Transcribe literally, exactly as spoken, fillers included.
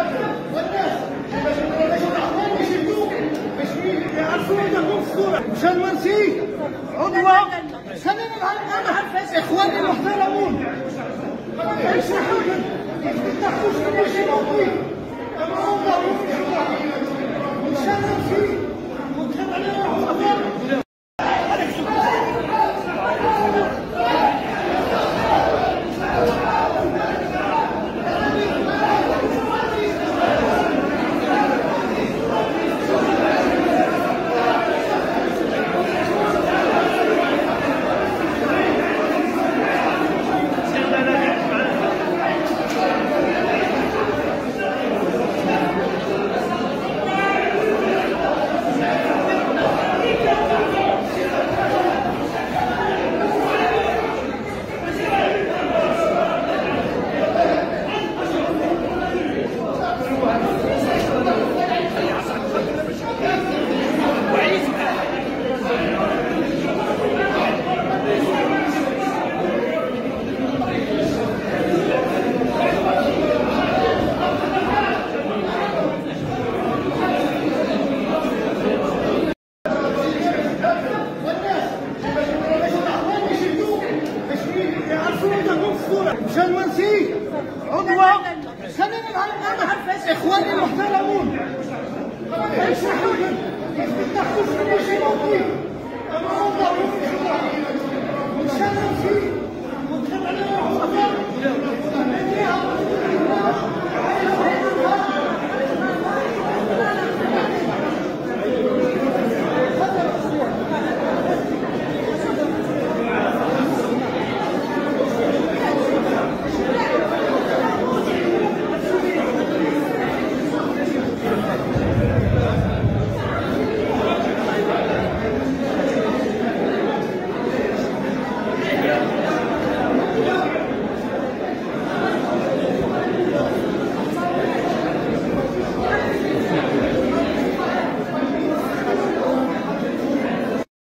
مشان مرسي عضوة خلينا نعرف اخواني المحترمون ايش نحن نحوش كل شيء موجود مشان مرسي ونخاف علينا مشان مرسي عضوة خلينا نعرف اخواني المحترمون ايش نحن نحوش كل شيء موجود مشان مرسي